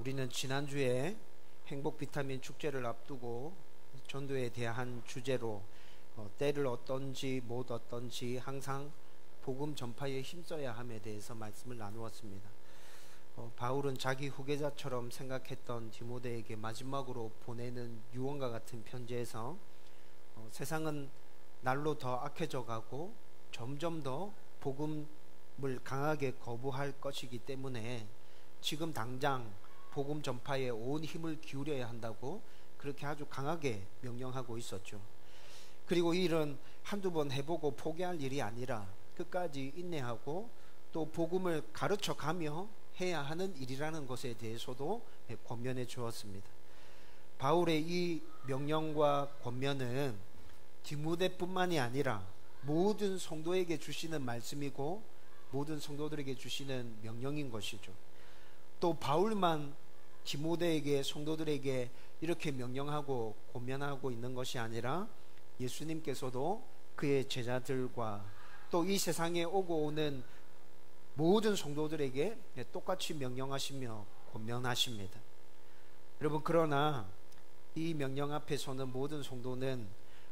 우리는 지난주에 행복 비타민 축제를 앞두고 전도에 대한 주제로 때를 어떤지 못 어떤지 항상 복음 전파에 힘써야 함에 대해서 말씀을 나누었습니다. 바울은 자기 후계자처럼 생각했던 디모데에게 마지막으로 보내는 유언과 같은 편지에서 세상은 날로 더 악해져 가고 점점 더 복음을 강하게 거부할 것이기 때문에 지금 당장 복음 전파에 온 힘을 기울여야 한다고 그렇게 아주 강하게 명령하고 있었죠. 그리고 이 일은 한두 번 해보고 포기할 일이 아니라 끝까지 인내하고 또 복음을 가르쳐 가며 해야 하는 일이라는 것에 대해서도 권면해 주었습니다. 바울의 이 명령과 권면은 디모데뿐만이 아니라 모든 성도에게 주시는 말씀이고 모든 성도들에게 주시는 명령인 것이죠. 또 바울만 디모데에게 성도들에게 이렇게 명령하고 권면하고 있는 것이 아니라 예수님께서도 그의 제자들과 또 이 세상에 오고 오는 모든 성도들에게 똑같이 명령하시며 권면하십니다. 여러분, 그러나 이 명령 앞에서는 모든 성도는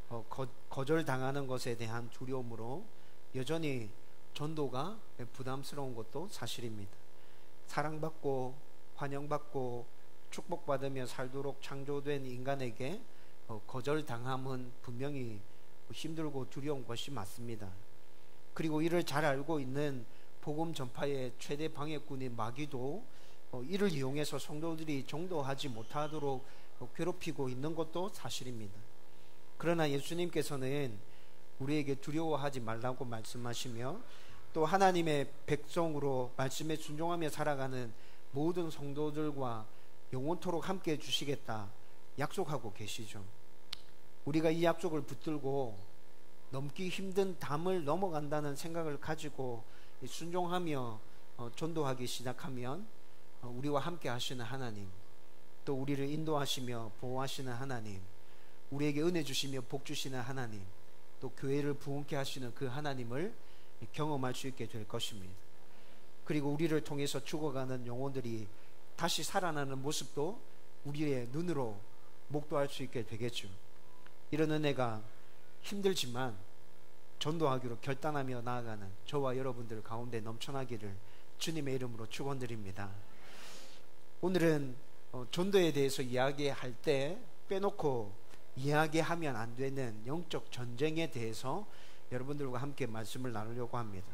거절당하는 것에 대한 두려움으로 여전히 전도가 부담스러운 것도 사실입니다. 사랑받고 환영받고 축복받으며 살도록 창조된 인간에게 거절당함은 분명히 힘들고 두려운 것이 맞습니다. 그리고 이를 잘 알고 있는 복음 전파의 최대 방해꾼인 마귀도 이를 이용해서 성도들이 전도하지 못하도록 괴롭히고 있는 것도 사실입니다. 그러나 예수님께서는 우리에게 두려워하지 말라고 말씀하시며 또 하나님의 백성으로 말씀에 순종하며 살아가는 모든 성도들과 영원토록 함께 해주시겠다 약속하고 계시죠. 우리가 이 약속을 붙들고 넘기 힘든 담을 넘어간다는 생각을 가지고 순종하며 전도하기 시작하면 우리와 함께 하시는 하나님, 또 우리를 인도하시며 보호하시는 하나님, 우리에게 은혜 주시며 복 주시는 하나님, 또 교회를 부흥케 하시는 그 하나님을 경험할 수 있게 될 것입니다. 그리고 우리를 통해서 죽어가는 영혼들이 다시 살아나는 모습도 우리의 눈으로 목도할 수 있게 되겠죠. 이런 은혜가 힘들지만 전도하기로 결단하며 나아가는 저와 여러분들 가운데 넘쳐나기를 주님의 이름으로 축원드립니다. 오늘은 전도에 대해서 이야기할 때 빼놓고 이야기하면 안 되는 영적 전쟁에 대해서 여러분들과 함께 말씀을 나누려고 합니다.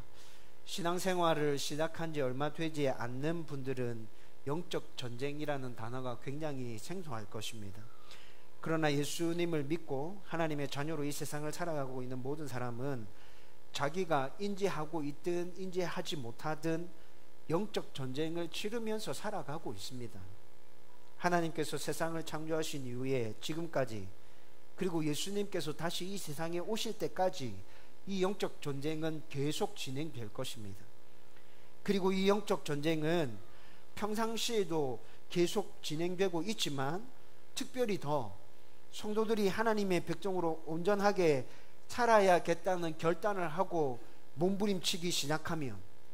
신앙생활을 시작한 지 얼마 되지 않는 분들은 영적 전쟁이라는 단어가 굉장히 생소할 것입니다. 그러나 예수님을 믿고 하나님의 자녀로 이 세상을 살아가고 있는 모든 사람은 자기가 인지하고 있든 인지하지 못하든 영적 전쟁을 치르면서 살아가고 있습니다. 하나님께서 세상을 창조하신 이후에 지금까지, 그리고 예수님께서 다시 이 세상에 오실 때까지 이 영적 전쟁은 계속 진행될 것입니다. 그리고 이 영적 전쟁은 평상시에도 계속 진행되고 있지만 특별히 더 성도들이 하나님의 백성으로 온전하게 살아야겠다는 결단을 하고 몸부림치기 시작하면,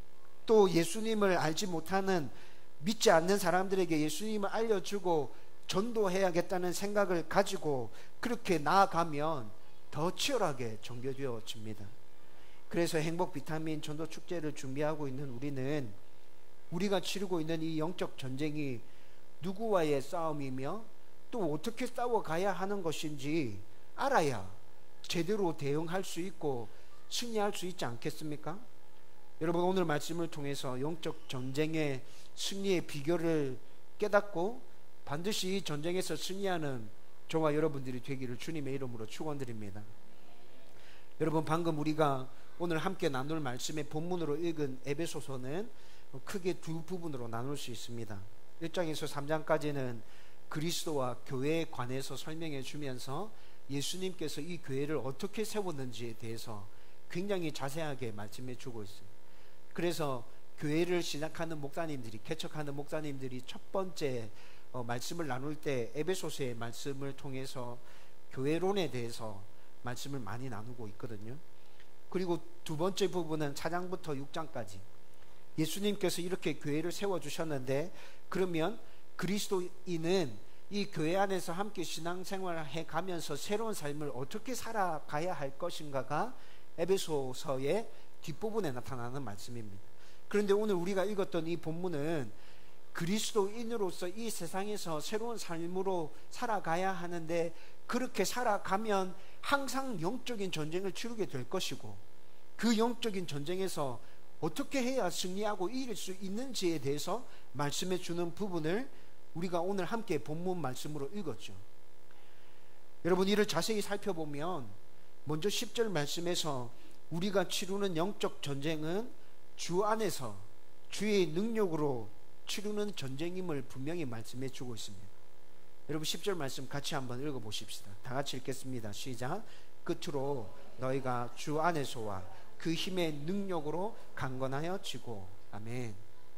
또 예수님을 알지 못하는 믿지 않는 사람들에게 예수님을 알려주고 전도해야겠다는 생각을 가지고 그렇게 나아가면 더 치열하게 전개되어집니다. 그래서 행복 비타민 전도 축제를 준비하고 있는 우리는 우리가 치르고 있는 이 영적 전쟁이 누구와의 싸움이며 또 어떻게 싸워가야 하는 것인지 알아야 제대로 대응할 수 있고 승리할 수 있지 않겠습니까? 여러분, 오늘 말씀을 통해서 영적 전쟁의 승리의 비결을 깨닫고 반드시 이 전쟁에서 승리하는 저와 여러분들이 되기를 주님의 이름으로 축원드립니다. 여러분, 방금 우리가 오늘 함께 나눌 말씀의 본문으로 읽은 에베소서는 크게 두 부분으로 나눌 수 있습니다. 1장에서 3장까지는 그리스도와 교회에 관해서 설명해 주면서 예수님께서 이 교회를 어떻게 세웠는지에 대해서 굉장히 자세하게 말씀해 주고 있어요. 그래서 교회를 시작하는 목사님들이, 개척하는 목사님들이 첫 번째 말씀을 나눌 때 에베소서의 말씀을 통해서 교회론에 대해서 말씀을 많이 나누고 있거든요. 그리고 두 번째 부분은 4장부터 6장까지 예수님께서 이렇게 교회를 세워주셨는데 그러면 그리스도인은 이 교회 안에서 함께 신앙생활을 해가면서 새로운 삶을 어떻게 살아가야 할 것인가가 에베소서의 뒷부분에 나타나는 말씀입니다. 그런데 오늘 우리가 읽었던 이 본문은 그리스도인으로서 이 세상에서 새로운 삶으로 살아가야 하는데, 그렇게 살아가면 항상 영적인 전쟁을 치르게 될 것이고, 그 영적인 전쟁에서 어떻게 해야 승리하고 이길 수 있는지에 대해서 말씀해 주는 부분을 우리가 오늘 함께 본문 말씀으로 읽었죠. 여러분, 이를 자세히 살펴보면 먼저 10절 말씀에서 우리가 치르는 영적 전쟁은 주 안에서 주의 능력으로 치르는 전쟁임을 분명히 말씀해 주고 있습니다. 여러분, 10절 말씀 같이 한번 읽어보십시다. 다 같이 읽겠습니다. 시작. 끝으로 너희가 주 안에서와 그 힘의 능력으로 강건하여 지고. 아멘.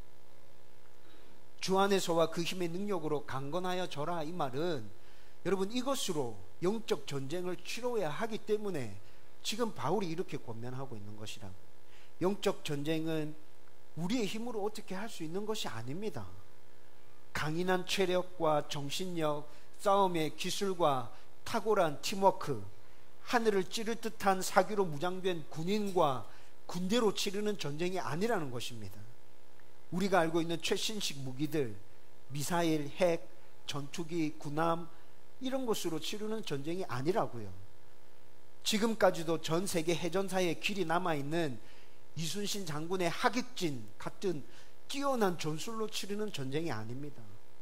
주 안에서와 그 힘의 능력으로 강건하여 져라, 이 말은 여러분, 이것으로 영적 전쟁을 치러야 하기 때문에 지금 바울이 이렇게 권면하고 있는 것이라. 영적 전쟁은 우리의 힘으로 어떻게 할 수 있는 것이 아닙니다. 강인한 체력과 정신력, 싸움의 기술과 탁월한 팀워크, 하늘을 찌를 듯한 사기로 무장된 군인과 군대로 치르는 전쟁이 아니라는 것입니다. 우리가 알고 있는 최신식 무기들, 미사일, 핵, 전투기, 군함, 이런 것으로 치르는 전쟁이 아니라고요. 지금까지도 전 세계 해전사에 길이 남아있는 이순신 장군의 하객진 같은 뛰어난 전술로 치르는 전쟁이 아닙니다.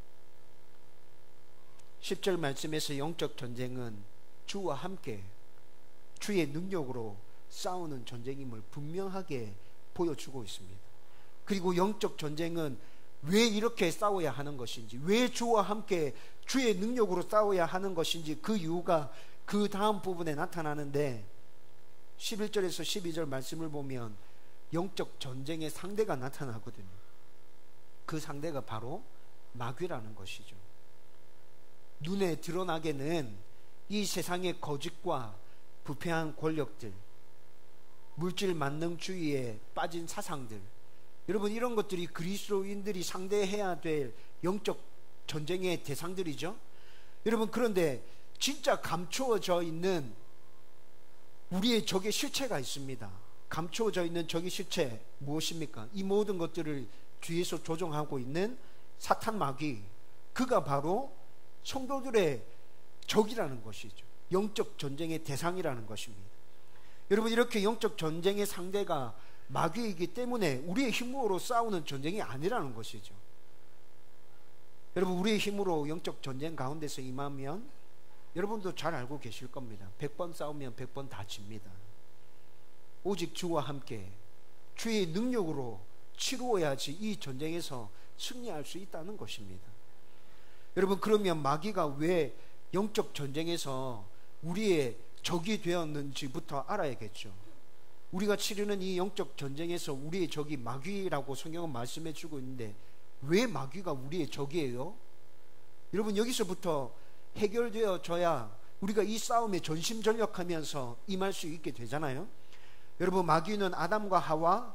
10절 말씀에서 영적 전쟁은 주와 함께 주의 능력으로 싸우는 전쟁임을 분명하게 보여주고 있습니다. 그리고 영적 전쟁은 왜 이렇게 싸워야 하는 것인지, 왜 주와 함께 주의 능력으로 싸워야 하는 것인지, 그 이유가 그 다음 부분에 나타나는데, 11절에서 12절 말씀을 보면 영적 전쟁의 상대가 나타나거든요. 그 상대가 바로 마귀라는 것이죠. 눈에 드러나게는 이 세상의 거짓과 부패한 권력들, 물질 만능주의에 빠진 사상들, 여러분, 이런 것들이 그리스도인들이 상대해야 될 영적 전쟁의 대상들이죠. 여러분, 그런데 진짜 감추어져 있는 우리의 적의 실체가 있습니다. 감추어져 있는 적의 실체 무엇입니까? 이 모든 것들을 뒤에서 조종하고 있는 사탄 마귀, 그가 바로 성도들의 적이라는 것이죠. 영적 전쟁의 대상이라는 것입니다. 여러분, 이렇게 영적 전쟁의 상대가 마귀이기 때문에 우리의 힘으로 싸우는 전쟁이 아니라는 것이죠. 여러분, 우리의 힘으로 영적 전쟁 가운데서 임하면 여러분도 잘 알고 계실 겁니다. 100번 싸우면 100번 다 집니다. 오직 주와 함께 주의 능력으로 치루어야지 이 전쟁에서 승리할 수 있다는 것입니다. 여러분, 그러면 마귀가 왜 영적 전쟁에서 우리의 적이 되었는지부터 알아야겠죠. 우리가 치르는 이 영적 전쟁에서 우리의 적이 마귀라고 성경은 말씀해 주고 있는데, 왜 마귀가 우리의 적이에요? 여러분, 여기서부터 해결되어져야 우리가 이 싸움에 전심전력하면서 임할 수 있게 되잖아요. 여러분, 마귀는 아담과 하와,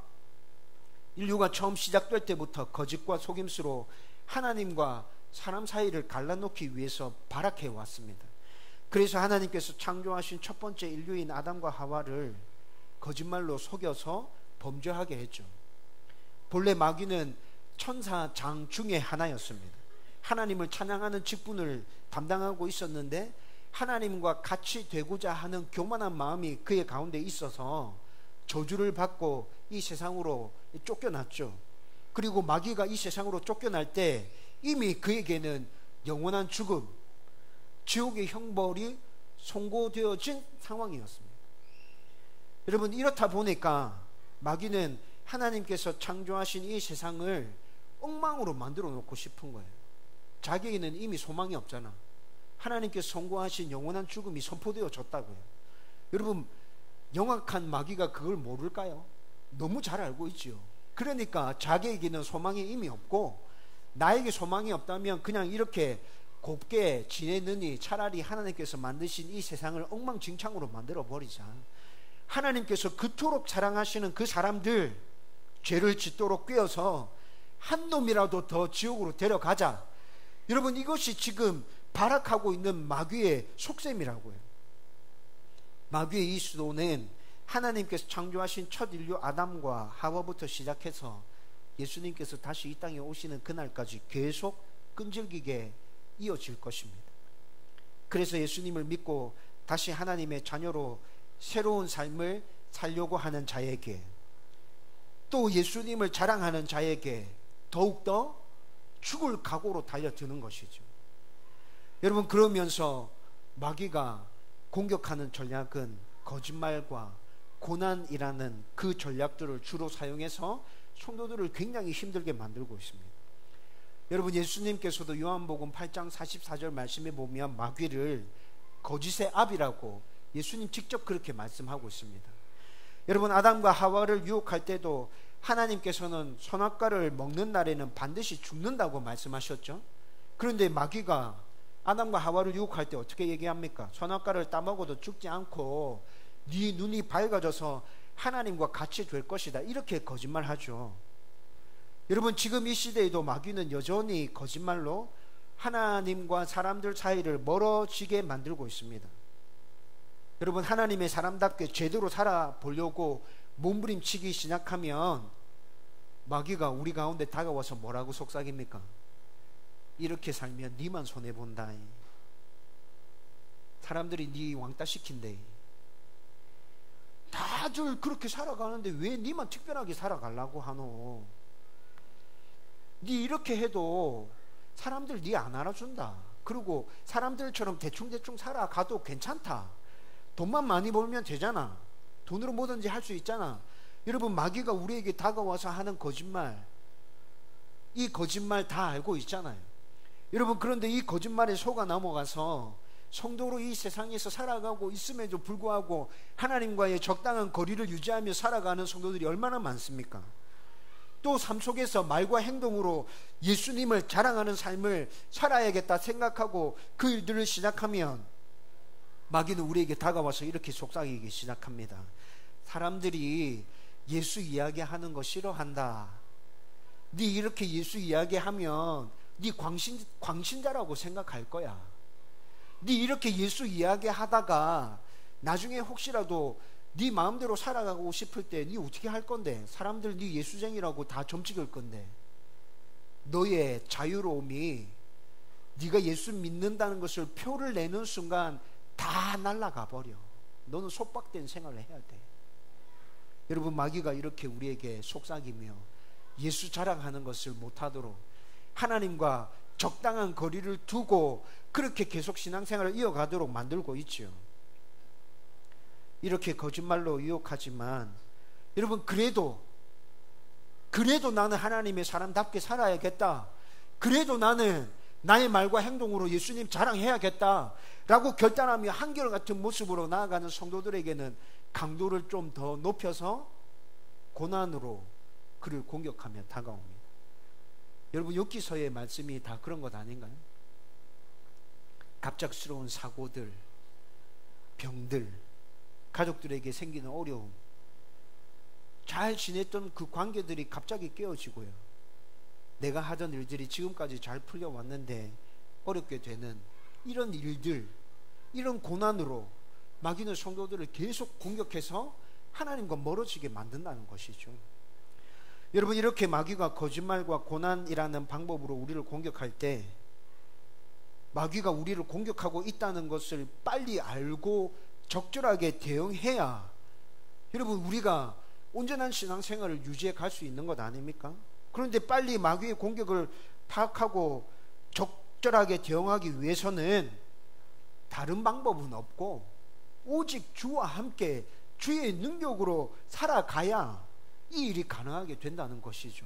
인류가 처음 시작될 때부터 거짓과 속임수로 하나님과 사람 사이를 갈라놓기 위해서 발악해 왔습니다. 그래서 하나님께서 창조하신 첫 번째 인류인 아담과 하와를 거짓말로 속여서 범죄하게 했죠. 본래 마귀는 천사장 중에 하나였습니다. 하나님을 찬양하는 직분을 담당하고 있었는데, 하나님과 같이 되고자 하는 교만한 마음이 그의 가운데 있어서 저주를 받고 이 세상으로 쫓겨났죠. 그리고 마귀가 이 세상으로 쫓겨날 때 이미 그에게는 영원한 죽음, 지옥의 형벌이 선고되어진 상황이었습니다. 여러분, 이렇다 보니까 마귀는 하나님께서 창조하신 이 세상을 엉망으로 만들어 놓고 싶은 거예요. 자기에게는 이미 소망이 없잖아. 하나님께서 선고하신 영원한 죽음이 선포되어졌다고요. 여러분, 영악한 마귀가 그걸 모를까요? 너무 잘 알고 있지요. 그러니까 자기에게는 소망이 이미 없고, 나에게 소망이 없다면 그냥 이렇게 곱게 지내느니 차라리 하나님께서 만드신 이 세상을 엉망진창으로 만들어 버리자. 하나님께서 그토록 사랑하시는 그 사람들 죄를 짓도록 꿰어서 한 놈이라도 더 지옥으로 데려가자. 여러분, 이것이 지금 발악하고 있는 마귀의 속셈이라고요. 마귀의 이 시도는 하나님께서 창조하신 첫 인류 아담과 하와부터 시작해서 예수님께서 다시 이 땅에 오시는 그날까지 계속 끈질기게 이어질 것입니다. 그래서 예수님을 믿고 다시 하나님의 자녀로 새로운 삶을 살려고 하는 자에게, 또 예수님을 자랑하는 자에게 더욱더 죽을 각오로 달려드는 것이죠. 여러분, 그러면서 마귀가 공격하는 전략은 거짓말과 고난이라는 그 전략들을 주로 사용해서 성도들을 굉장히 힘들게 만들고 있습니다. 여러분, 예수님께서도 요한복음 8장 44절 말씀에 보면 마귀를 거짓의 아비라고 예수님 직접 그렇게 말씀하고 있습니다. 여러분, 아담과 하와를 유혹할 때도 하나님께서는 선악과를 먹는 날에는 반드시 죽는다고 말씀하셨죠. 그런데 마귀가 아담과 하와를 유혹할 때 어떻게 얘기합니까? 선악과를 따먹어도 죽지 않고 네 눈이 밝아져서 하나님과 같이 될 것이다, 이렇게 거짓말하죠. 여러분, 지금 이 시대에도 마귀는 여전히 거짓말로 하나님과 사람들 사이를 멀어지게 만들고 있습니다. 여러분, 하나님의 사람답게 제대로 살아보려고 몸부림치기 시작하면 마귀가 우리 가운데 다가와서 뭐라고 속삭입니까? 이렇게 살면 니만 손해본다, 사람들이 니 왕따 시킨대, 다들 그렇게 살아가는데 왜 니만 특별하게 살아가려고 하노? 니 이렇게 해도 사람들 니 안 알아준다, 그리고 사람들처럼 대충대충 살아가도 괜찮다, 돈만 많이 벌면 되잖아, 돈으로 뭐든지 할 수 있잖아. 여러분, 마귀가 우리에게 다가와서 하는 거짓말, 이 거짓말 다 알고 있잖아요. 여러분, 그런데 이 거짓말에 속아 넘어가서 성도로 이 세상에서 살아가고 있음에도 불구하고 하나님과의 적당한 거리를 유지하며 살아가는 성도들이 얼마나 많습니까? 또 삶 속에서 말과 행동으로 예수님을 자랑하는 삶을 살아야겠다 생각하고 그 일들을 시작하면 마귀는 우리에게 다가와서 이렇게 속삭이기 시작합니다. 사람들이 예수 이야기하는 거 싫어한다, 네 이렇게 예수 이야기하면 네 광신자라고 생각할 거야, 네 이렇게 예수 이야기하다가 나중에 혹시라도 네 마음대로 살아가고 싶을 때 네 어떻게 할 건데? 사람들 네 예수쟁이라고 다 점찍을 건데, 너의 자유로움이 네가 예수 믿는다는 것을 표를 내는 순간 다 날아가 버려. 너는 속박된 생활을 해야 돼. 여러분, 마귀가 이렇게 우리에게 속삭이며 예수 자랑하는 것을 못하도록 하나님과 적당한 거리를 두고 그렇게 계속 신앙생활을 이어가도록 만들고 있죠. 이렇게 거짓말로 유혹하지만 여러분, 그래도 나는 하나님의 사람답게 살아야겠다, 그래도 나는 나의 말과 행동으로 예수님 자랑해야겠다 라고 결단하며 한결같은 모습으로 나아가는 성도들에게는 강도를 좀 더 높여서 고난으로 그를 공격하며 다가옵니다. 여러분, 욥기서의 말씀이 다 그런 것 아닌가요? 갑작스러운 사고들, 병들, 가족들에게 생기는 어려움, 잘 지냈던 그 관계들이 갑자기 깨어지고요, 내가 하던 일들이 지금까지 잘 풀려왔는데 어렵게 되는 이런 일들, 이런 고난으로 마귀는 성도들을 계속 공격해서 하나님과 멀어지게 만든다는 것이죠. 여러분, 이렇게 마귀가 거짓말과 고난이라는 방법으로 우리를 공격할 때 마귀가 우리를 공격하고 있다는 것을 빨리 알고 적절하게 대응해야 여러분, 우리가 온전한 신앙생활을 유지해 갈 수 있는 것 아닙니까? 그런데 빨리 마귀의 공격을 파악하고 적절하게 대응하기 위해서는 다른 방법은 없고 오직 주와 함께 주의 능력으로 살아가야 이 일이 가능하게 된다는 것이죠.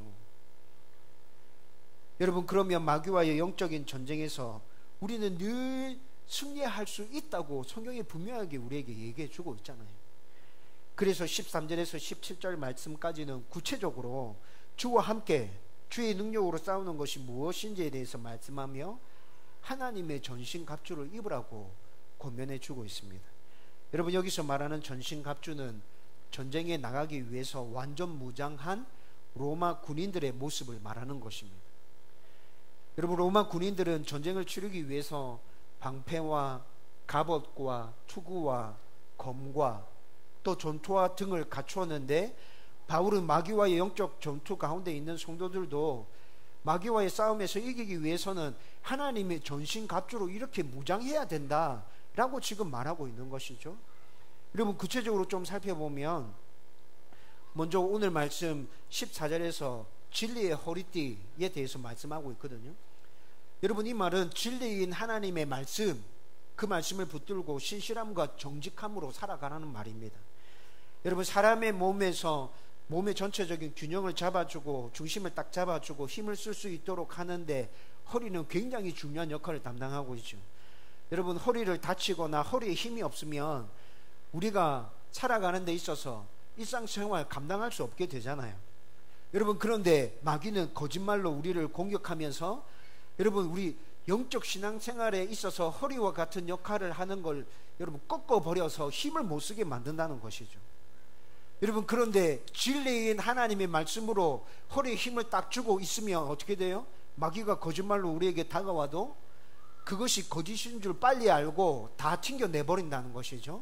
여러분, 그러면 마귀와의 영적인 전쟁에서 우리는 늘 승리할 수 있다고 성경이 분명하게 우리에게 얘기해 주고 있잖아요. 그래서 13절에서 17절 말씀까지는 구체적으로 주와 함께 주의 능력으로 싸우는 것이 무엇인지에 대해서 말씀하며 하나님의 전신갑주를 입으라고 권면해 주고 있습니다. 여러분, 여기서 말하는 전신갑주는 전쟁에 나가기 위해서 완전 무장한 로마 군인들의 모습을 말하는 것입니다. 여러분, 로마 군인들은 전쟁을 치르기 위해서 방패와 갑옷과 투구와 검과 또 전투화 등을 갖추었는데, 바울은 마귀와의 영적 전투 가운데 있는 성도들도 마귀와의 싸움에서 이기기 위해서는 하나님의 전신갑주로 이렇게 무장해야 된다라고 지금 말하고 있는 것이죠. 여러분, 구체적으로 좀 살펴보면 먼저 오늘 말씀 14절에서 진리의 허리띠에 대해서 말씀하고 있거든요. 여러분, 이 말은 진리인 하나님의 말씀, 그 말씀을 붙들고 신실함과 정직함으로 살아가라는 말입니다. 여러분, 사람의 몸의 전체적인 균형을 잡아주고 중심을 딱 잡아주고 힘을 쓸 수 있도록 하는데 허리는 굉장히 중요한 역할을 담당하고 있죠. 여러분, 허리를 다치거나 허리에 힘이 없으면 우리가 살아가는 데 있어서 일상생활 감당할 수 없게 되잖아요. 여러분, 그런데 마귀는 거짓말로 우리를 공격하면서 여러분, 우리 영적 신앙생활에 있어서 허리와 같은 역할을 하는 걸 여러분 꺾어버려서 힘을 못 쓰게 만든다는 것이죠. 여러분, 그런데 진리인 하나님의 말씀으로 허리에 힘을 딱 주고 있으면 어떻게 돼요? 마귀가 거짓말로 우리에게 다가와도 그것이 거짓인 줄 빨리 알고 다 튕겨내버린다는 것이죠.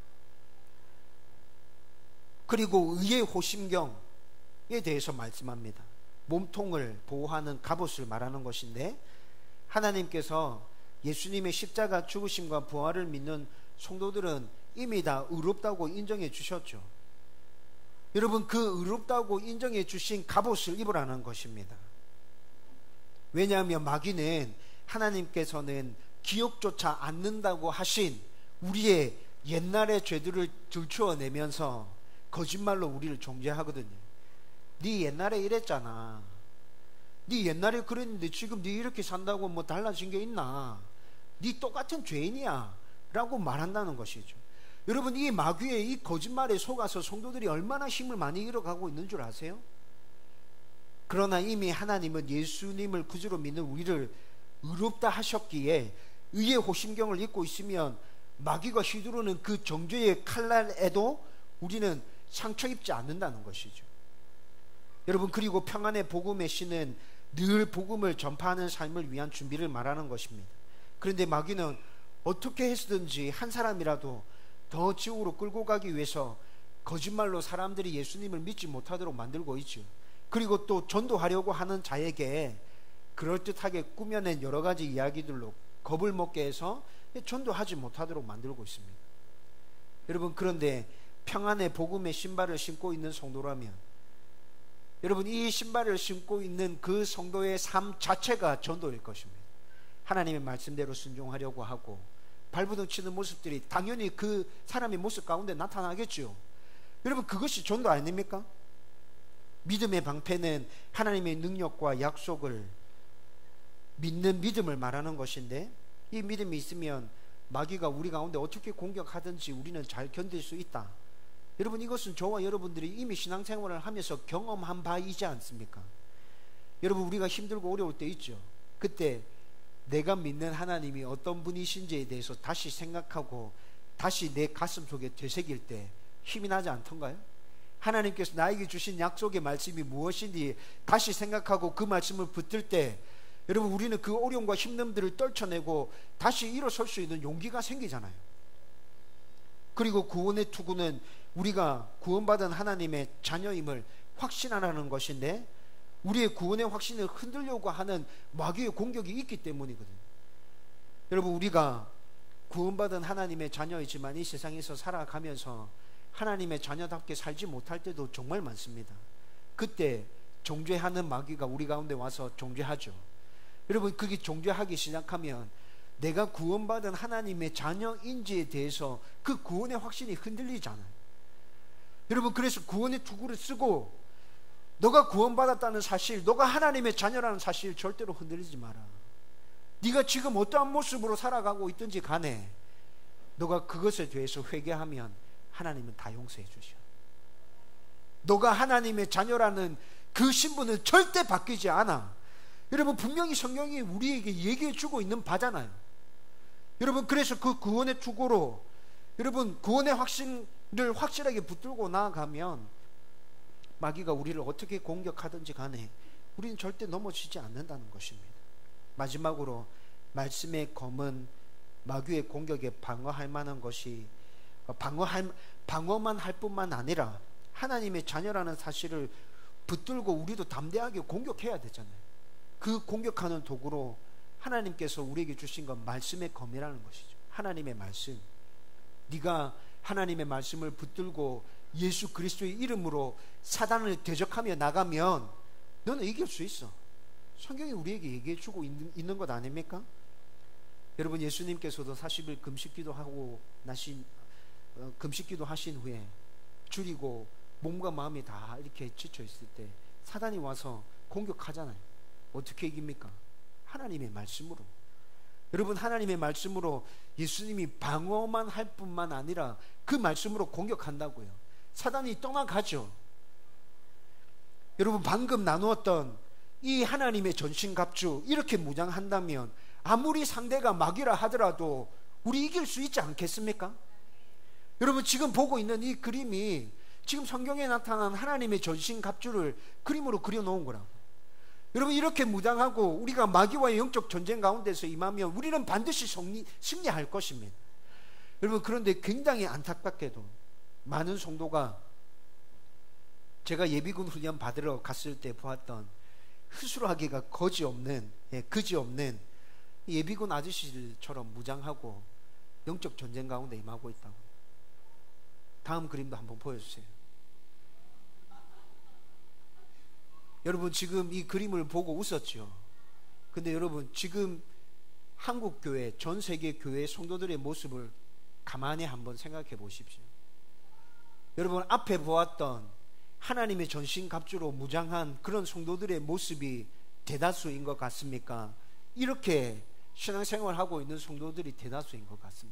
그리고 의의 호심경에 대해서 말씀합니다. 몸통을 보호하는 갑옷을 말하는 것인데, 하나님께서 예수님의 십자가 죽으심과 부활을 믿는 성도들은 이미 다 의롭다고 인정해 주셨죠. 여러분, 그 의롭다고 인정해 주신 갑옷을 입으라는 것입니다. 왜냐하면 마귀는 하나님께서는 기억조차 않는다고 하신 우리의 옛날의 죄들을 들추어내면서 거짓말로 우리를 정죄하거든요. 네 옛날에 이랬잖아. 네 옛날에 그랬는데 지금 네 이렇게 산다고 뭐 달라진 게 있나? 네 똑같은 죄인이야 라고 말한다는 것이죠. 여러분, 이 마귀의 이 거짓말에 속아서 성도들이 얼마나 힘을 많이 잃어가고 있는 줄 아세요? 그러나 이미 하나님은 예수님을 구주로 믿는 우리를 의롭다 하셨기에 의의 호심경을 입고 있으면 마귀가 휘두르는 그 정죄의 칼날에도 우리는 상처 입지 않는다는 것이죠. 여러분, 그리고 평안의 복음의 신은 늘 복음을 전파하는 삶을 위한 준비를 말하는 것입니다. 그런데 마귀는 어떻게 해서든지 한 사람이라도 더 지옥으로 끌고 가기 위해서 거짓말로 사람들이 예수님을 믿지 못하도록 만들고 있죠. 그리고 또 전도하려고 하는 자에게 그럴듯하게 꾸며낸 여러 가지 이야기들로 겁을 먹게 해서 전도하지 못하도록 만들고 있습니다. 여러분, 그런데 평안의 복음의 신발을 신고 있는 성도라면, 여러분, 이 신발을 신고 있는 그 성도의 삶 자체가 전도일 것입니다. 하나님의 말씀대로 순종하려고 하고 발버둥 치는 모습들이 당연히 그 사람의 모습 가운데 나타나겠죠. 여러분, 그것이 전도 아닙니까? 믿음의 방패는 하나님의 능력과 약속을 믿는 믿음을 말하는 것인데, 이 믿음이 있으면 마귀가 우리 가운데 어떻게 공격하든지 우리는 잘 견딜 수 있다. 여러분, 이것은 저와 여러분들이 이미 신앙생활을 하면서 경험한 바이지 않습니까? 여러분, 우리가 힘들고 어려울 때 있죠. 그때 내가 믿는 하나님이 어떤 분이신지에 대해서 다시 생각하고 다시 내 가슴 속에 되새길 때 힘이 나지 않던가요? 하나님께서 나에게 주신 약속의 말씀이 무엇인지 다시 생각하고 그 말씀을 붙들 때 여러분, 우리는 그 어려움과 힘듦들을 떨쳐내고 다시 일어설 수 있는 용기가 생기잖아요. 그리고 구원의 투구는 우리가 구원받은 하나님의 자녀임을 확신하라는 것인데, 우리의 구원의 확신을 흔들려고 하는 마귀의 공격이 있기 때문이거든요. 여러분, 우리가 구원받은 하나님의 자녀이지만 이 세상에서 살아가면서 하나님의 자녀답게 살지 못할 때도 정말 많습니다. 그때 정죄하는 마귀가 우리 가운데 와서 정죄하죠. 여러분, 그게 정죄하기 시작하면 내가 구원받은 하나님의 자녀인지에 대해서 그 구원의 확신이 흔들리잖아요. 여러분, 그래서 구원의 투구를 쓰고 너가 구원받았다는 사실, 너가 하나님의 자녀라는 사실 절대로 흔들리지 마라. 네가 지금 어떠한 모습으로 살아가고 있든지 간에 너가 그것에 대해서 회개하면 하나님은 다 용서해 주셔. 너가 하나님의 자녀라는 그 신분은 절대 바뀌지 않아. 여러분, 분명히 성경이 우리에게 얘기해 주고 있는 바잖아요. 여러분, 그래서 그 구원의 투구로 여러분 구원의 확신을 확실하게 붙들고 나아가면 마귀가 우리를 어떻게 공격하든지 간에 우리는 절대 넘어지지 않는다는 것입니다. 마지막으로 말씀의 검은 마귀의 공격에 방어할 만한 것이 방어만 할 뿐만 아니라 하나님의 자녀라는 사실을 붙들고 우리도 담대하게 공격해야 되잖아요. 그 공격하는 도구로 하나님께서 우리에게 주신 건 말씀의 검이라는 것이죠. 하나님의 말씀. 네가 하나님의 말씀을 붙들고 예수 그리스도의 이름으로 사단을 대적하며 나가면 너는 이길 수 있어. 성경이 우리에게 얘기해 주고 있는 것 아닙니까? 여러분, 예수님께서도 40일 금식기도 하신 후에 줄이고 몸과 마음이 다 이렇게 지쳐 있을 때 사단이 와서 공격하잖아요. 어떻게 이깁니까? 하나님의 말씀으로. 여러분, 하나님의 말씀으로 예수님이 방어만 할 뿐만 아니라 그 말씀으로 공격한다고요. 사단이 떠나가죠. 여러분, 방금 나누었던 이 하나님의 전신갑주 이렇게 무장한다면 아무리 상대가 마귀라 하더라도 우리 이길 수 있지 않겠습니까? 여러분, 지금 보고 있는 이 그림이 지금 성경에 나타난 하나님의 전신갑주를 그림으로 그려놓은 거라고. 여러분, 이렇게 무장하고 우리가 마귀와의 영적 전쟁 가운데서 임하면 우리는 반드시 승리할 것입니다. 여러분, 그런데 굉장히 안타깝게도 많은 성도가 제가 예비군 훈련 받으러 갔을 때 보았던 흐스러하기가 그지없는 예비군 아저씨들처럼 무장하고 영적 전쟁 가운데 임하고 있다고. 다음 그림도 한번 보여주세요. 여러분, 지금 이 그림을 보고 웃었죠. 근데 여러분, 지금 한국 교회, 전 세계 교회 성도들의 모습을 가만히 한번 생각해 보십시오. 여러분, 앞에 보았던 하나님의 전신갑주로 무장한 그런 성도들의 모습이 대다수인 것 같습니까? 이렇게 신앙생활하고 있는 성도들이 대다수인 것 같습니까?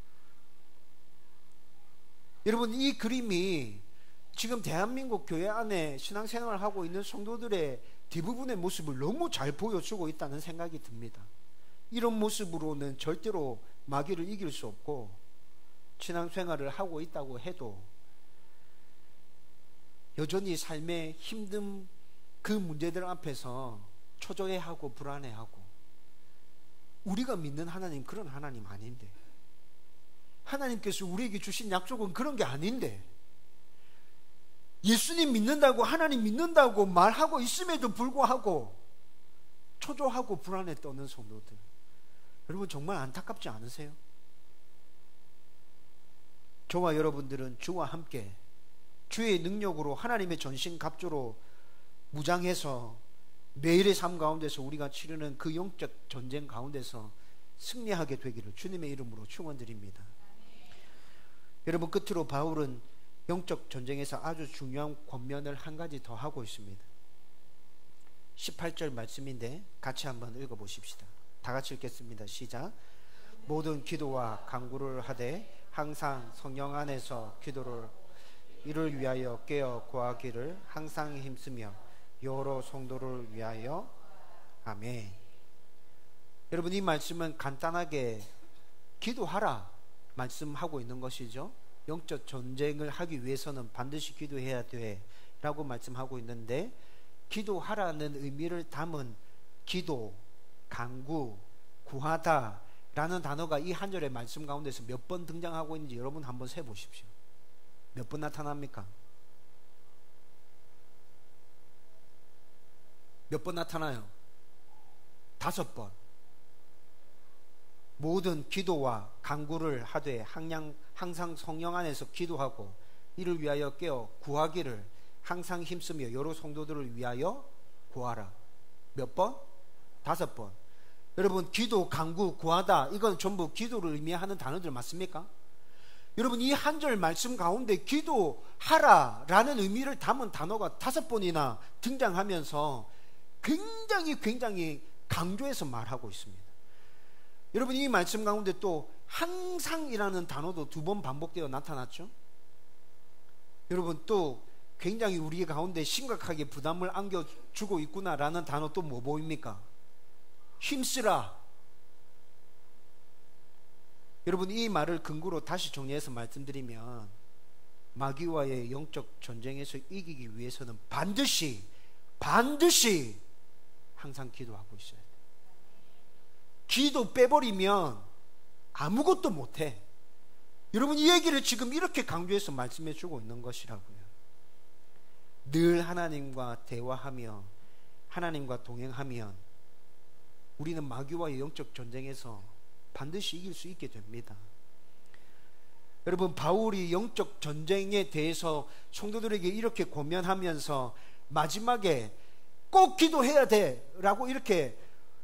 여러분, 이 그림이 지금 대한민국 교회 안에 신앙생활을 하고 있는 성도들의 대부분의 모습을 너무 잘 보여주고 있다는 생각이 듭니다. 이런 모습으로는 절대로 마귀를 이길 수 없고, 신앙생활을 하고 있다고 해도 여전히 삶의 힘든 그 문제들 앞에서 초조해하고 불안해하고, 우리가 믿는 하나님 그런 하나님 아닌데, 하나님께서 우리에게 주신 약속은 그런 게 아닌데, 예수님 믿는다고, 하나님 믿는다고 말하고 있음에도 불구하고 초조하고 불안에 떠는 성도들, 여러분 정말 안타깝지 않으세요? 저와 여러분들은 주와 함께 주의 능력으로 하나님의 전신갑주로 무장해서 매일의 삶 가운데서 우리가 치르는 그 영적 전쟁 가운데서 승리하게 되기를 주님의 이름으로 축원드립니다. 여러분, 끝으로 바울은 영적 전쟁에서 아주 중요한 권면을 한 가지 더 하고 있습니다. 18절 말씀인데 같이 한번 읽어보십시다. 다 같이 읽겠습니다. 시작. 모든 기도와 간구를 하되 항상 성령 안에서 기도를 이를 위하여 깨어 구하기를 항상 힘쓰며 여러 성도를 위하여. 아멘. 여러분, 이 말씀은 간단하게 기도하라 말씀하고 있는 것이죠. 영적 전쟁을 하기 위해서는 반드시 기도해야 돼 라고 말씀하고 있는데, 기도하라는 의미를 담은 기도, 간구, 구하다 라는 단어가 이 한 절의 말씀 가운데서 몇 번 등장하고 있는지 여러분 한번 세보십시오. 몇 번 나타납니까? 몇 번 나타나요? 5번. 모든 기도와 간구를 하되 항상 성령 안에서 기도하고 이를 위하여 깨어 구하기를 항상 힘쓰며 여러 성도들을 위하여 구하라. 몇 번? 5번. 여러분, 기도, 간구, 구하다, 이건 전부 기도를 의미하는 단어들 맞습니까? 여러분, 이 한 절 말씀 가운데 기도하라 라는 의미를 담은 단어가 5번이나 등장하면서 굉장히 강조해서 말하고 있습니다. 여러분, 이 말씀 가운데 또 항상이라는 단어도 2번 반복되어 나타났죠. 여러분, 또 굉장히 우리 가운데 심각하게 부담을 안겨주고 있구나라는 단어 또 뭐 보입니까? 힘쓰라. 여러분, 이 말을 근거로 다시 정리해서 말씀드리면, 마귀와의 영적 전쟁에서 이기기 위해서는 반드시 항상 기도하고 있어야 돼요. 기도 빼버리면 아무것도 못해. 여러분, 이 얘기를 지금 이렇게 강조해서 말씀해 주고 있는 것이라고요. 늘 하나님과 대화하며 하나님과 동행하면 우리는 마귀와의 영적 전쟁에서 반드시 이길 수 있게 됩니다. 여러분, 바울이 영적 전쟁에 대해서 성도들에게 이렇게 권면하면서 마지막에 꼭 기도해야 돼 라고 이렇게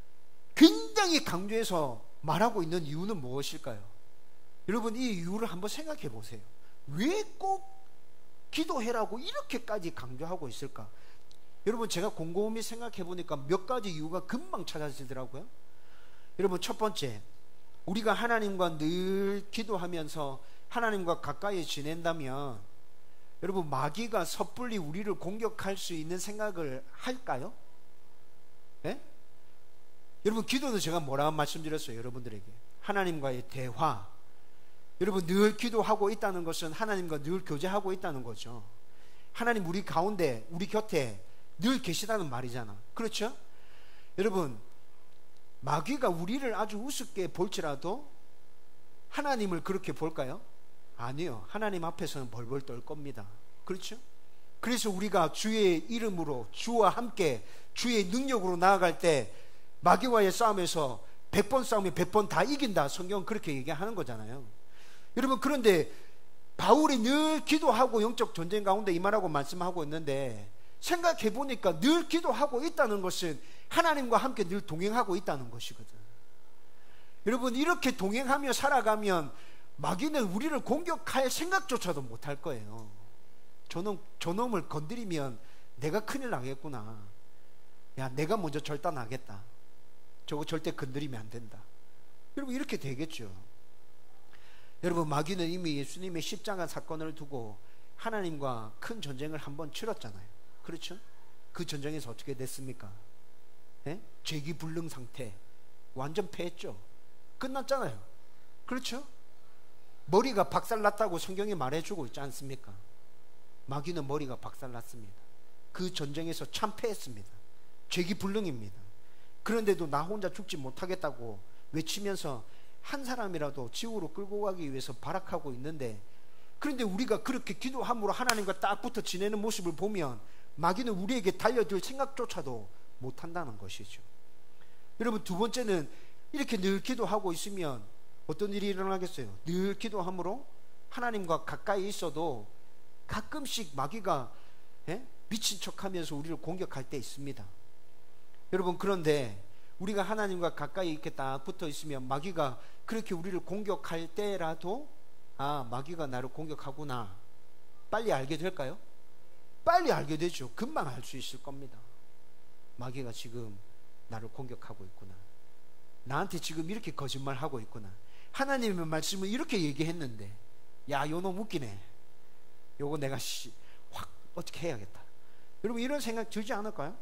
굉장히 강조해서 말하고 있는 이유는 무엇일까요? 여러분, 이 이유를 한번 생각해 보세요. 왜 꼭 기도해라고 이렇게까지 강조하고 있을까? 여러분, 제가 곰곰이 생각해 보니까 몇 가지 이유가 금방 찾아지더라고요. 여러분, 첫 번째, 우리가 하나님과 늘 기도하면서 하나님과 가까이 지낸다면 여러분, 마귀가 섣불리 우리를 공격할 수 있는 생각을 할까요? 네? 여러분, 기도는 제가 뭐라고 말씀드렸어요? 여러분들에게 하나님과의 대화. 여러분, 늘 기도하고 있다는 것은 하나님과 늘 교제하고 있다는 거죠. 하나님 우리 가운데, 우리 곁에 늘 계시다는 말이잖아. 그렇죠? 여러분, 마귀가 우리를 아주 우습게 볼지라도 하나님을 그렇게 볼까요? 아니요. 하나님 앞에서는 벌벌 떨 겁니다. 그렇죠? 그래서 우리가 주의 이름으로, 주와 함께 주의 능력으로 나아갈 때 마귀와의 싸움에서 100번 싸우면 100번 다 이긴다. 성경은 그렇게 얘기하는 거잖아요. 여러분, 그런데 바울이 늘 기도하고 영적 전쟁 가운데 임하라고 말씀하고 있는데, 생각해 보니까 늘 기도하고 있다는 것은 하나님과 함께 늘 동행하고 있다는 것이거든. 여러분, 이렇게 동행하며 살아가면 마귀는 우리를 공격할 생각조차도 못할 거예요. 저놈을 건드리면 내가 큰일 나겠구나. 야, 내가 먼저 절단하겠다. 저거 절대 건드리면 안 된다. 여러분, 이렇게 되겠죠. 여러분, 마귀는 이미 예수님의 십자가 사건을 두고 하나님과 큰 전쟁을 한번 치렀잖아요. 그렇죠? 그 전쟁에서 어떻게 됐습니까? 네? 재기불능 상태, 완전 패했죠. 끝났잖아요. 그렇죠? 머리가 박살났다고 성경이 말해주고 있지 않습니까? 마귀는 머리가 박살났습니다. 그 전쟁에서 참패했습니다. 재기불능입니다. 그런데도 나 혼자 죽지 못하겠다고 외치면서 한 사람이라도 지옥으로 끌고 가기 위해서 발악하고 있는데, 그런데 우리가 그렇게 기도함으로 하나님과 딱 붙어 지내는 모습을 보면 마귀는 우리에게 달려들 생각조차도 못한다는 것이죠. 여러분, 두 번째는 이렇게 늘 기도하고 있으면 어떤 일이 일어나겠어요? 늘 기도함으로 하나님과 가까이 있어도 가끔씩 마귀가 미친 척하면서 우리를 공격할 때 있습니다. 여러분, 그런데 우리가 하나님과 가까이 이렇게 딱 붙어 있으면 마귀가 그렇게 우리를 공격할 때라도, 아, 마귀가 나를 공격하구나, 빨리 알게 될까요? 빨리 알게 되죠. 금방 알 수 있을 겁니다. 마귀가 지금 나를 공격하고 있구나, 나한테 지금 이렇게 거짓말하고 있구나, 하나님의 말씀을 이렇게 얘기했는데 야, 요놈 웃기네, 요거 내가 확 어떻게 해야겠다. 여러분, 이런 생각 들지 않을까요?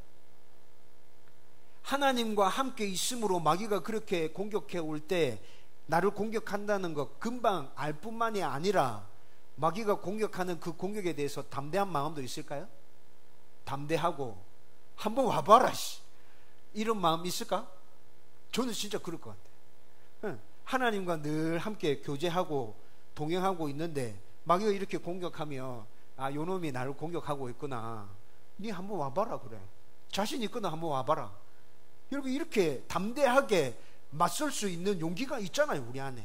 하나님과 함께 있음으로 마귀가 그렇게 공격해 올 때 나를 공격한다는 것 금방 알 뿐만이 아니라 마귀가 공격하는 그 공격에 대해서 담대한 마음도 있을까요? 담대하고 한번 와봐라 이런 마음 있을까? 저는 진짜 그럴 것 같아요. 하나님과 늘 함께 교제하고 동행하고 있는데 마귀가 이렇게 공격하면, 아, 요놈이 나를 공격하고 있구나, 니 한번 와봐라. 그래, 자신 있거나 한번 와봐라. 여러분, 이렇게 담대하게 맞설 수 있는 용기가 있잖아요, 우리 안에.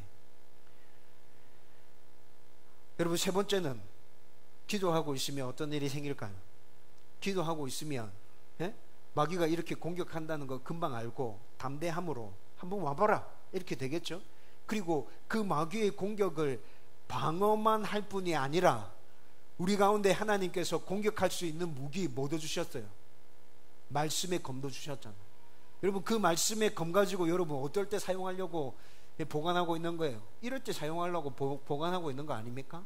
여러분, 세 번째는 기도하고 있으면 어떤 일이 생길까요? 기도하고 있으면 마귀가 이렇게 공격한다는 거 금방 알고 담대함으로 한번 와봐라 이렇게 되겠죠. 그리고 그 마귀의 공격을 방어만 할 뿐이 아니라 우리 가운데 하나님께서 공격할 수 있는 무기 모두 주셨어요. 말씀의 검도 주셨잖아요. 여러분, 그 말씀의 검 가지고 여러분 어떨 때 사용하려고 보관하고 있는 거예요? 이럴 때 사용하려고 보관하고 있는 거 아닙니까?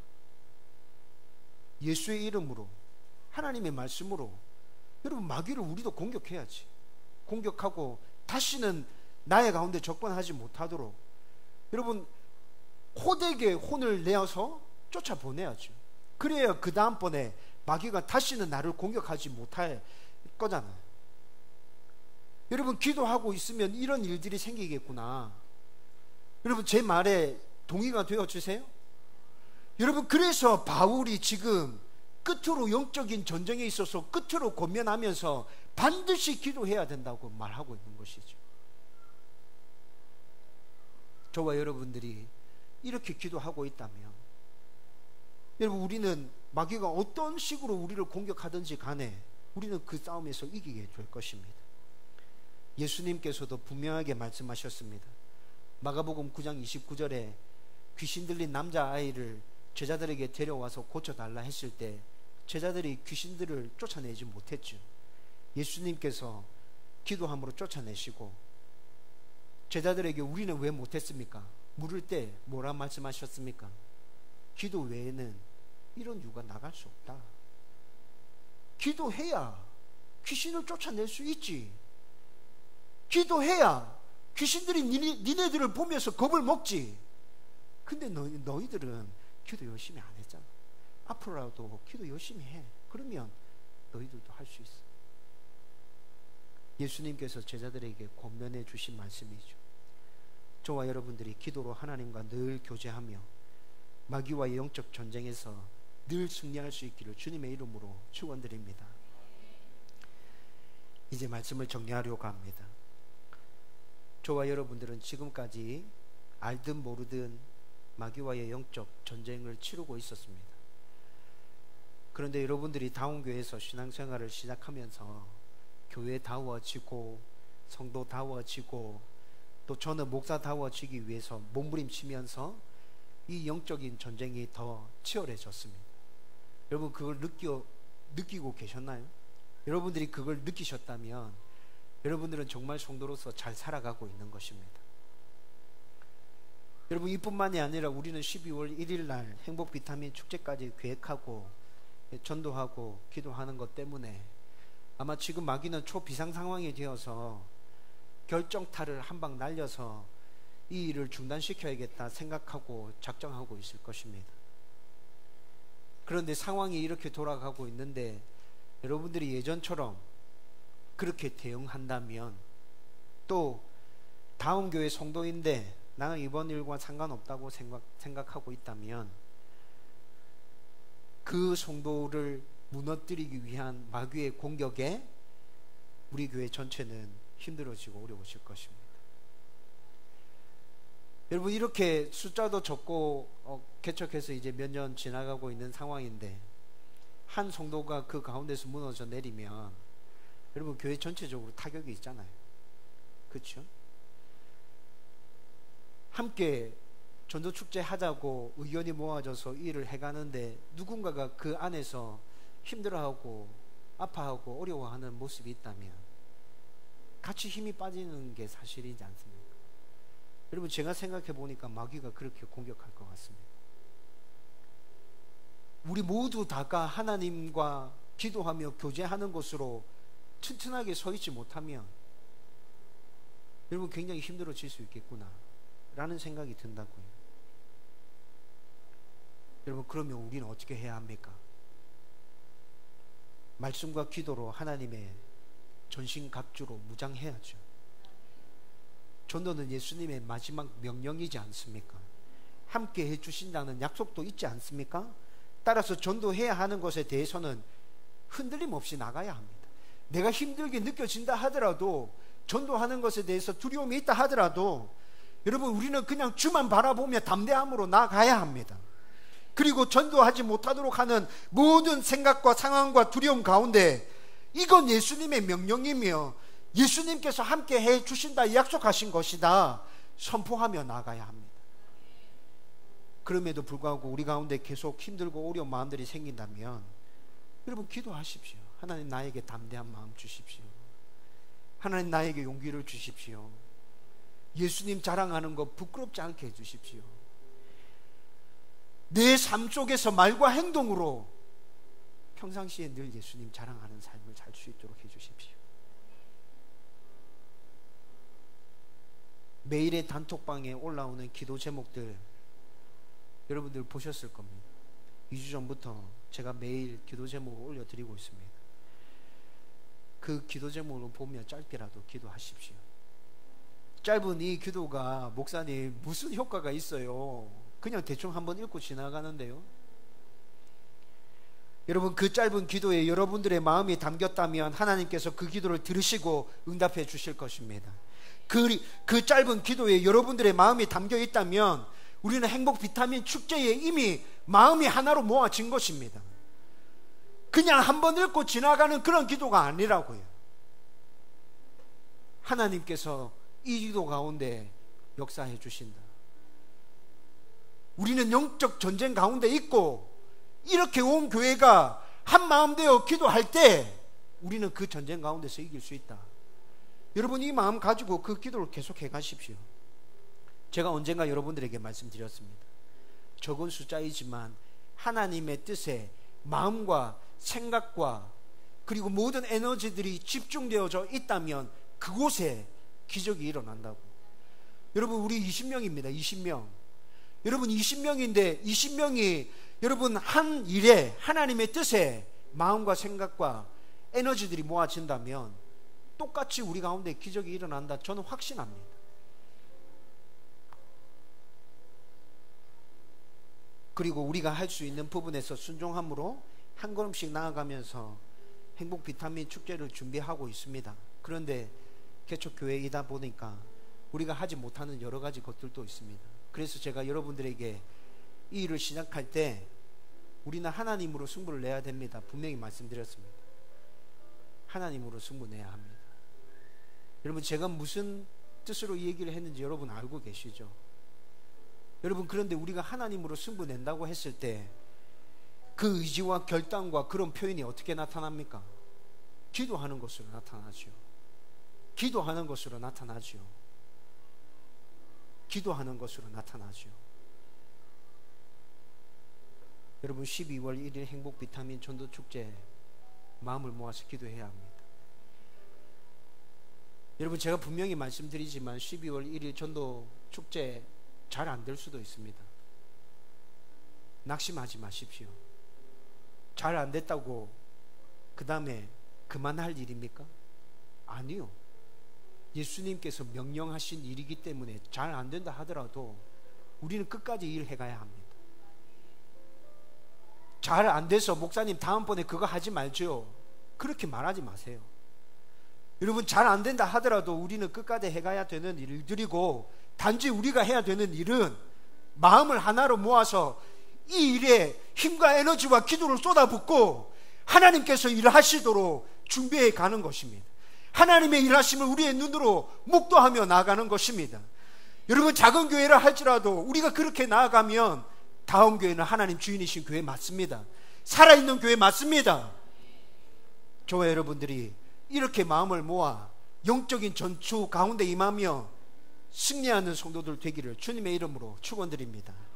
예수의 이름으로, 하나님의 말씀으로 여러분, 마귀를 우리도 공격해야지. 공격하고 다시는 나의 가운데 접근하지 못하도록 여러분 호되게 혼을 내어서 쫓아보내야죠. 그래야 그 다음번에 마귀가 다시는 나를 공격하지 못할 거잖아요. 여러분, 기도하고 있으면 이런 일들이 생기겠구나. 여러분, 제 말에 동의가 되어 주세요? 여러분, 그래서 바울이 지금 끝으로 영적인 전쟁에 있어서 끝으로 권면하면서 반드시 기도해야 된다고 말하고 있는 것이죠. 저와 여러분들이 이렇게 기도하고 있다면, 여러분, 우리는 마귀가 어떤 식으로 우리를 공격하든지 간에 우리는 그 싸움에서 이기게 될 것입니다. 예수님께서도 분명하게 말씀하셨습니다. 마가복음 9장 29절에 귀신 들린 남자아이를 제자들에게 데려와서 고쳐달라 했을 때 제자들이 귀신들을 쫓아내지 못했죠. 예수님께서 기도함으로 쫓아내시고, 제자들에게 우리는 왜 못했습니까? 물을 때 뭐라 말씀하셨습니까? 기도 외에는 이런 유가 나갈 수 없다. 기도해야 귀신을 쫓아낼 수 있지. 기도해야 귀신들이 니네들을 보면서 겁을 먹지. 근데 너희들은 기도 열심히 안 했잖아. 앞으로라도 기도 열심히 해. 그러면 너희들도 할 수 있어. 예수님께서 제자들에게 권면해 주신 말씀이죠. 저와 여러분들이 기도로 하나님과 늘 교제하며 마귀와의 영적 전쟁에서 늘 승리할 수 있기를 주님의 이름으로 축원드립니다. 이제 말씀을 정리하려고 합니다. 저와 여러분들은 지금까지 알든 모르든 마귀와의 영적 전쟁을 치르고 있었습니다. 그런데 여러분들이 다운교회에서 신앙생활을 시작하면서 교회다워지고 성도다워지고 또 저는 목사다워지기 위해서 몸부림치면서 이 영적인 전쟁이 더 치열해졌습니다. 여러분, 그걸 느끼고 계셨나요? 여러분들이 그걸 느끼셨다면 여러분들은 정말 성도로서 잘 살아가고 있는 것입니다. 여러분, 이뿐만이 아니라 우리는 12월 1일 날 행복 비타민 축제까지 계획하고 전도하고 기도하는 것 때문에 아마 지금 마귀는 초비상 상황이 되어서 결정타를 한 방 날려서 이 일을 중단시켜야겠다 생각하고 작정하고 있을 것입니다. 그런데 상황이 이렇게 돌아가고 있는데 여러분들이 예전처럼 그렇게 대응한다면, 또 다음 교회 성도인데 나는 이번 일과 상관없다고 생각하고 있다면 그 성도를 무너뜨리기 위한 마귀의 공격에 우리 교회 전체는 힘들어지고 어려워질 것입니다. 여러분, 이렇게 숫자도 적고 개척해서 이제 몇 년 지나가고 있는 상황인데 한 성도가 그 가운데서 무너져 내리면 여러분, 교회 전체적으로 타격이 있잖아요. 그렇죠? 함께 전도축제 하자고 의견이 모아져서 일을 해가는데 누군가가 그 안에서 힘들어하고 아파하고 어려워하는 모습이 있다면 같이 힘이 빠지는 게 사실이지 않습니까? 여러분, 제가 생각해 보니까 마귀가 그렇게 공격할 것 같습니다. 우리 모두 다가 하나님과 기도하며 교제하는 것으로 튼튼하게 서 있지 못하면 여러분, 굉장히 힘들어질 수 있겠구나 라는 생각이 든다고요. 여러분, 그러면 우리는 어떻게 해야 합니까? 말씀과 기도로 하나님의 전신갑주로 무장해야죠. 전도는 예수님의 마지막 명령이지 않습니까? 함께 해주신다는 약속도 있지 않습니까? 따라서 전도해야 하는 것에 대해서는 흔들림 없이 나가야 합니다. 내가 힘들게 느껴진다 하더라도, 전도하는 것에 대해서 두려움이 있다 하더라도 여러분, 우리는 그냥 주만 바라보며 담대함으로 나아가야 합니다. 그리고 전도하지 못하도록 하는 모든 생각과 상황과 두려움 가운데 이건 예수님의 명령이며 예수님께서 함께 해 주신다 약속하신 것이다 선포하며 나가야 합니다. 그럼에도 불구하고 우리 가운데 계속 힘들고 어려운 마음들이 생긴다면 여러분, 기도하십시오. 하나님, 나에게 담대한 마음 주십시오. 하나님, 나에게 용기를 주십시오. 예수님 자랑하는 거 부끄럽지 않게 해주십시오. 내 삶 속에서 말과 행동으로 평상시에 늘 예수님 자랑하는 삶을 살 수 있도록 해주십시오. 매일의 단톡방에 올라오는 기도 제목들 여러분들 보셨을 겁니다. 2주 전부터 제가 매일 기도 제목을 올려드리고 있습니다. 그 기도 제목을 보며 짧게라도 기도하십시오. 짧은 이 기도가 목사님 무슨 효과가 있어요? 그냥 대충 한번 읽고 지나가는데요. 여러분, 그 짧은 기도에 여러분들의 마음이 담겼다면 하나님께서 그 기도를 들으시고 응답해 주실 것입니다. 그 짧은 기도에 여러분들의 마음이 담겨 있다면 우리는 행복 비타민 축제에 이미 마음이 하나로 모아진 것입니다. 그냥 한번 읽고 지나가는 그런 기도가 아니라고요. 하나님께서 이 기도 가운데 역사해 주신다. 우리는 영적 전쟁 가운데 있고 이렇게 온 교회가 한 마음 되어 기도할 때 우리는 그 전쟁 가운데서 이길 수 있다. 여러분, 이 마음 가지고 그 기도를 계속 해 가십시오. 제가 언젠가 여러분들에게 말씀드렸습니다. 적은 숫자이지만 하나님의 뜻에 마음과 생각과 그리고 모든 에너지들이 집중되어져 있다면 그곳에 기적이 일어난다고. 여러분, 우리 20명입니다. 20명. 여러분, 20명인데 20명이 여러분 한 일에 하나님의 뜻에 마음과 생각과 에너지들이 모아진다면 똑같이 우리 가운데 기적이 일어난다. 저는 확신합니다. 그리고 우리가 할 수 있는 부분에서 순종함으로 한 걸음씩 나아가면서 행복 비타민 축제를 준비하고 있습니다. 그런데 개척교회이다 보니까 우리가 하지 못하는 여러 가지 것들도 있습니다. 그래서 제가 여러분들에게 이 일을 시작할 때 우리는 하나님으로 승부를 내야 됩니다. 분명히 말씀드렸습니다. 하나님으로 승부 내야 합니다. 여러분, 제가 무슨 뜻으로 이 얘기를 했는지 여러분 알고 계시죠? 여러분, 그런데 우리가 하나님으로 승부 낸다고 했을 때 그 의지와 결단과 그런 표현이 어떻게 나타납니까? 기도하는 것으로 나타나죠. 기도하는 것으로 나타나죠. 기도하는 것으로 나타나죠. 여러분, 12월 1일 행복 비타민 전도 축제 마음을 모아서 기도해야 합니다. 여러분, 제가 분명히 말씀드리지만 12월 1일 전도 축제 잘 안 될 수도 있습니다. 낙심하지 마십시오. 잘 안 됐다고 그 다음에 그만할 일입니까? 아니요. 예수님께서 명령하신 일이기 때문에 잘 안 된다 하더라도 우리는 끝까지 일해 가야 합니다. 잘 안 돼서 목사님 다음번에 그거 하지 말죠, 그렇게 말하지 마세요. 여러분, 잘 안 된다 하더라도 우리는 끝까지 해가야 되는 일들이고, 단지 우리가 해야 되는 일은 마음을 하나로 모아서 이 일에 힘과 에너지와 기도를 쏟아붓고 하나님께서 일하시도록 준비해 가는 것입니다. 하나님의 일하심을 우리의 눈으로 목도하며 나아가는 것입니다. 여러분, 작은 교회라 할지라도 우리가 그렇게 나아가면 다음 교회는 하나님 주인이신 교회 맞습니다. 살아있는 교회 맞습니다. 저와 여러분들이 이렇게 마음을 모아 영적인 전투 가운데 임하며 승리하는 성도들 되기를 주님의 이름으로 축원드립니다.